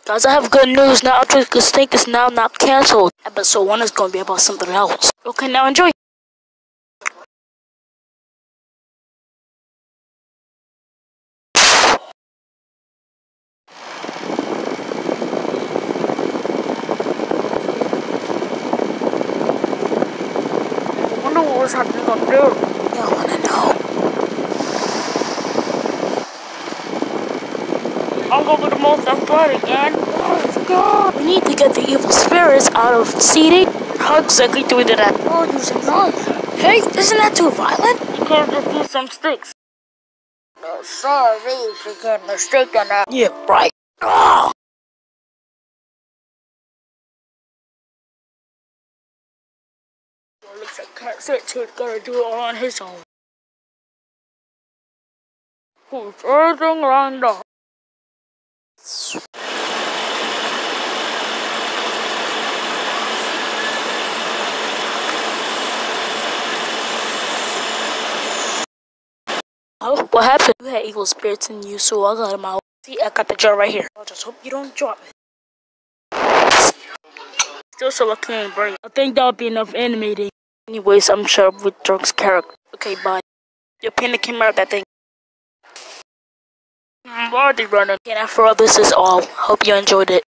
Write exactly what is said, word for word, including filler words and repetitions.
Guys, I have good news. Now Ultra Instinct is now not cancelled. Episode one is going to be about something else. Okay, now enjoy. I wonder what was happening on there. I want to know. I'm going to the most athletic again. Let's go. We need to get the evil spirits out of C D. How exactly do we do that? Oh, using knives. Hey, isn't that too violent? You could just use some sticks. No, sorry if you get mistaken that. Yeah, right. Oh. At least I can't sit, so he's gotta do it all on his own. Who's everything around the Oh, what happened? You had evil spirits in you, so I got him out. See, I got the jar right here. I just hope you don't drop it. Still so lucky and brave. I think that'll be enough animating. Anyways, I'm sure with Dirk's character. Okay, bye. Your panda came out that thing. I'm already running. And after all, this is all. Hope you enjoyed it.